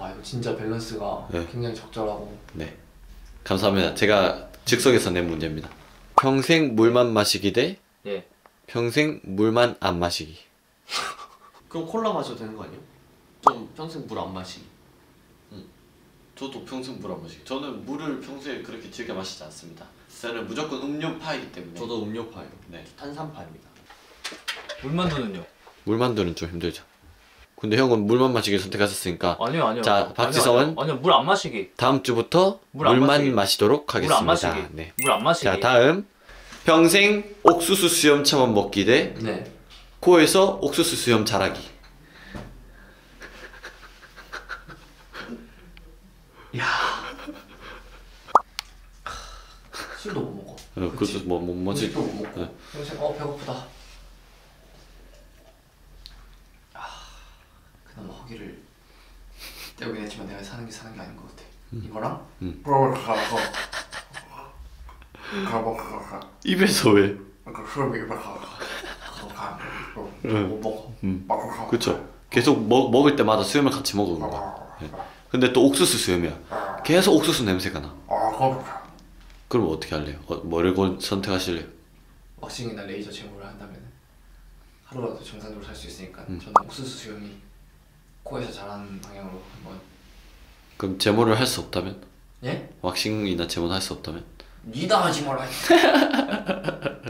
아 이거 진짜 밸런스가 네. 굉장히 적절하고. 네. 감사합니다. 제가 즉석에서 낸 문제입니다. 평생 물만 마시기 대 예. 평생 물만 안 마시기. 그럼 콜라 마셔도 되는 거 아니에요? 좀 평생 물 안 마시기. 저도 평생 물 안 마시기. 저는 물을 평소에 그렇게 즐겨 마시지 않습니다. 저는 무조건 음료파이기 때문에. 저도 음료파예요. 네. 탄산파입니다. 물만두는요? 물만두는 좀 힘들죠. 근데 형은 물만 마시기 선택하셨으니까 아니요. 자, 박지성은 아니요 물 안 마시기. 다음 주부터 물안 물만 마시기. 마시도록 물 안 하겠습니다. 마시기. 네. 물 안 마시기. 자, 다음 평생 옥수수 수염차만 먹기 대 네. 코에서 옥수수 수염 자라기. 술도 못 먹어. 그것도 뭐지? 음식도 못 먹고. 네. 평생 배고프다. 그나마 허기를 때우긴 했지만 내가 사는 게 아닌 것 같아. 이거랑 입에서 왜? 못 먹어. 그쵸. 계속 먹을 때마다 수염을 같이 먹어. 네. 근데 또 옥수수 수염이야. 계속 옥수수 냄새가 나. 그럼 어떻게 할래요? 뭐를 선택하실래요? 왁싱이나 레이저 제모를 한다면 하루라도 정상적으로 살 수 있으니까 저는 옥수수 수염이 코에서 자라는 방향으로 한번. 그럼 제모를 할 수 없다면? 예? 왁싱이나 제모는 할 수 없다면? 니다 하지 말라.